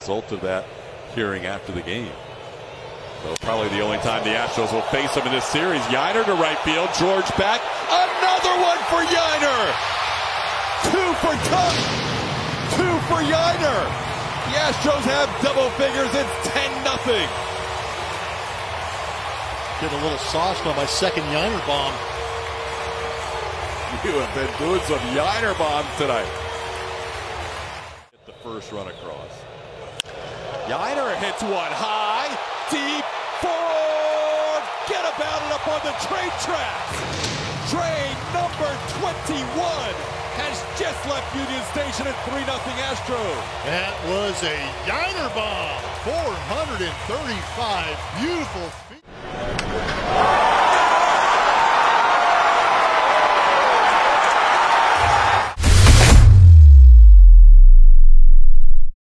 result of that hearing after the game. So probably the only time the Astros will face him in this series. Yainer to right field. George back. Another one for Yainer. Two for Tuck. Two for Yainer. The Astros have double figures. It's 10-0. Get a little sauced on my second Yainer bomb. You have been doing some Yainer bombs tonight. Get the first run across. Yainer hits one high, deep, forget about it up on the train tracks. Train number 21 has just left Union Station at 3-0 Astros. That was a Yainer bomb. 435 beautiful